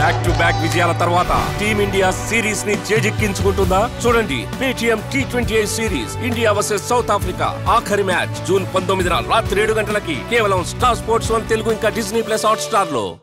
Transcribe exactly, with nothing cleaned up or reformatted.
Back to back విజయాల తర్వాత team India series ని చేజిక్కించుకుంటుందా? చూడండి Paytm T twenty eight series India versus South Africa ఆఖరి మ్యాచ్ జూన్ పంతొమ్మిదిన రాత్రి ఏడు గంటలకి కేవలం స్టార్ స్పోర్ట్స్ వన్ తెలుగు ఇంకా డిజ్నీ ప్లస్ హాట్ స్టార్ లో.